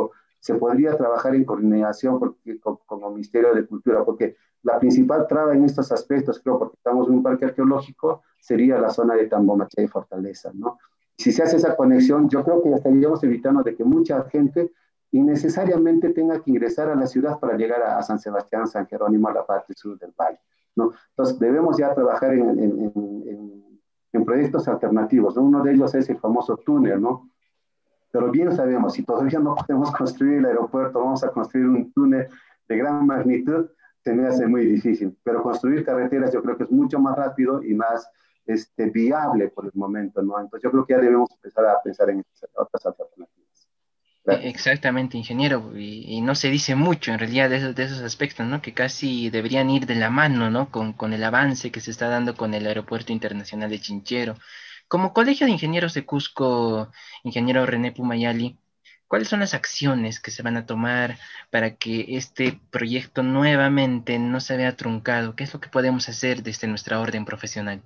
se podría trabajar en coordinación con el Ministerio de Cultura, porque la principal traba en estos aspectos, creo, porque estamos en un parque arqueológico, sería la zona de Tambomachay y Fortaleza, ¿no? Si se hace esa conexión, yo creo que ya estaríamos evitando de que mucha gente innecesariamente tenga que ingresar a la ciudad para llegar a San Sebastián, San Jerónimo, a la parte sur del valle, ¿no? Entonces, debemos ya trabajar en proyectos alternativos, ¿no? Uno de ellos es el famoso túnel, ¿no? Pero bien sabemos, si todavía no podemos construir el aeropuerto, vamos a construir un túnel de gran magnitud, se me hace muy difícil. Pero construir carreteras yo creo que es mucho más rápido y más viable por el momento, ¿no? Entonces yo creo que ya debemos empezar a pensar en otras alternativas. Gracias. Exactamente, ingeniero, y no se dice mucho en realidad de esos aspectos, ¿no? Que casi deberían ir de la mano, ¿no? Con el avance que se está dando con el Aeropuerto Internacional de Chinchero. Como Colegio de Ingenieros de Cusco, ingeniero René Pumayali, ¿cuáles son las acciones que se van a tomar para que este proyecto nuevamente no se vea truncado? ¿Qué es lo que podemos hacer desde nuestra orden profesional?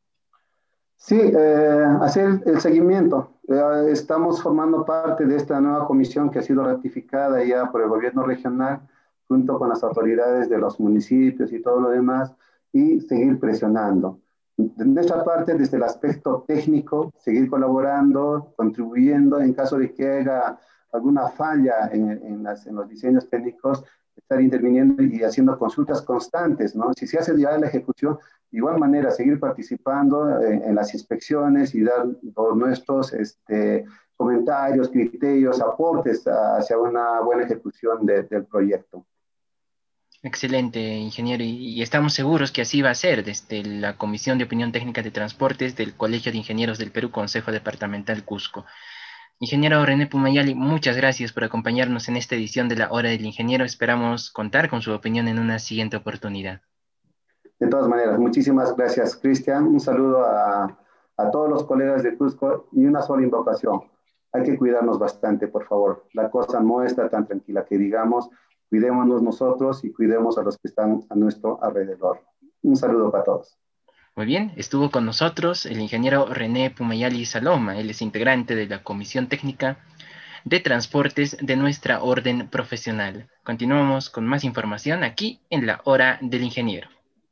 Sí, hacer el seguimiento. Estamos formando parte de esta nueva comisión que ha sido ratificada ya por el gobierno regional, junto con las autoridades de los municipios y todo lo demás, y seguir presionando. De nuestra parte, desde el aspecto técnico, seguir colaborando, contribuyendo en caso de que haya alguna falla en los diseños técnicos, estar interviniendo y haciendo consultas constantes, ¿no? Si se hace ya la ejecución, de igual manera, seguir participando en las inspecciones y dar todos nuestros comentarios, criterios, aportes hacia una buena ejecución del proyecto. Excelente, ingeniero, y estamos seguros que así va a ser desde la Comisión de Opinión Técnica de Transportes del Colegio de Ingenieros del Perú, Consejo Departamental Cusco. Ingeniero René Pumayali, muchas gracias por acompañarnos en esta edición de la Hora del Ingeniero. Esperamos contar con su opinión en una siguiente oportunidad. De todas maneras, muchísimas gracias, Cristian. Un saludo a todos los colegas de Cusco y una sola invocación. Hay que cuidarnos bastante, por favor. La cosa no está tan tranquila que digamos. Cuidémonos nosotros y cuidemos a los que están a nuestro alrededor. Un saludo para todos. Muy bien, estuvo con nosotros el ingeniero René Pumayali Saloma. Él es integrante de la Comisión Técnica de Transportes de nuestra orden profesional. Continuamos con más información aquí en la Hora del Ingeniero.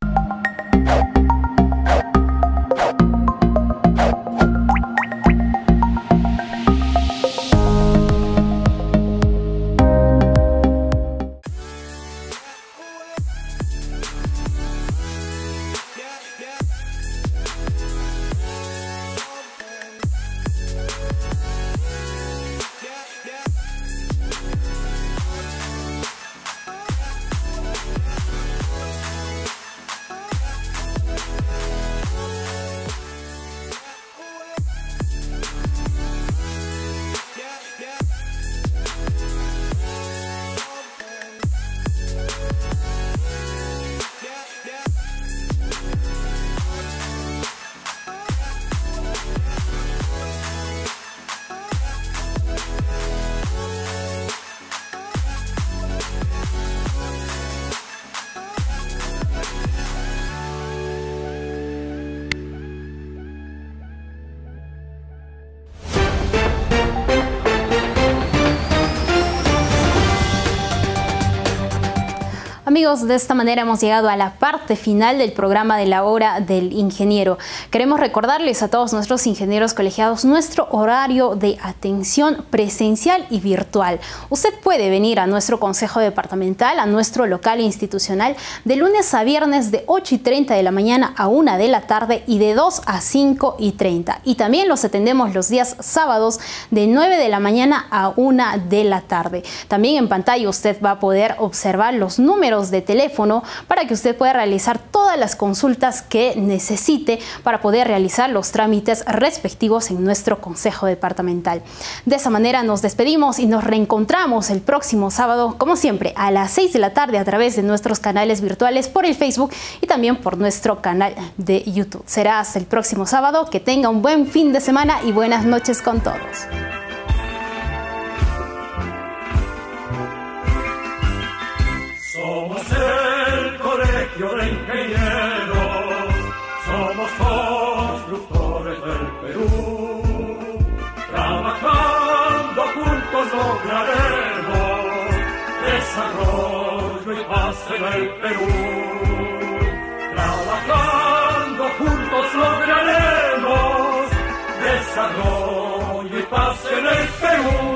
Amigos, de esta manera hemos llegado a la parte final del programa de la Hora del Ingeniero. Queremos recordarles a todos nuestros ingenieros colegiados nuestro horario de atención presencial y virtual. Usted puede venir a nuestro Consejo Departamental, a nuestro local institucional, de lunes a viernes de 8:30 de la mañana a 1 de la tarde y de 2 a 5:30. Y también los atendemos los días sábados de 9 de la mañana a 1 de la tarde. También en pantalla usted va a poder observar los números de teléfono para que usted pueda realizar todas las consultas que necesite para poder realizar los trámites respectivos en nuestro Consejo Departamental. De esa manera nos despedimos y nos reencontramos el próximo sábado, como siempre, a las 6 de la tarde a través de nuestros canales virtuales por el Facebook y también por nuestro canal de YouTube. Será hasta el próximo sábado. Que tenga un buen fin de semana y buenas noches con todos. Somos el Colegio de Ingenieros, somos constructores del Perú, trabajando juntos lograremos en el Perú. Trabajando juntos lograremos desarrollo y paz en el Perú.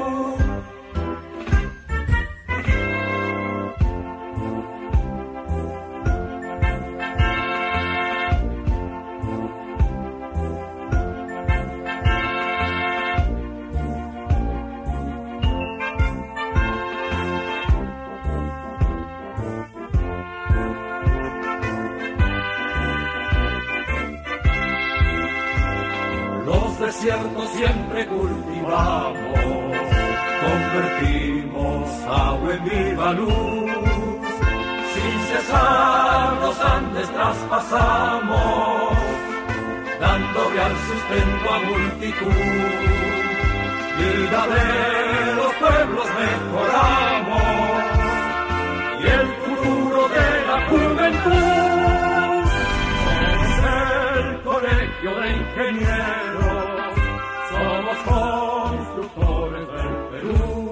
Desiertos siempre cultivamos, convertimos agua en viva luz, sin cesar los Andes traspasamos, dando real sustento a multitud, vida de los pueblos mejoramos, y el futuro de la juventud, somos el colegio de ingenieros. Somos constructores del Perú,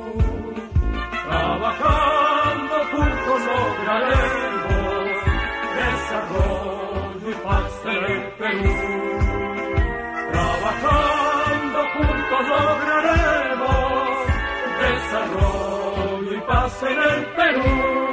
trabajando juntos lograremos desarrollo y paz en el Perú. Trabajando juntos lograremos desarrollo y paz en el Perú.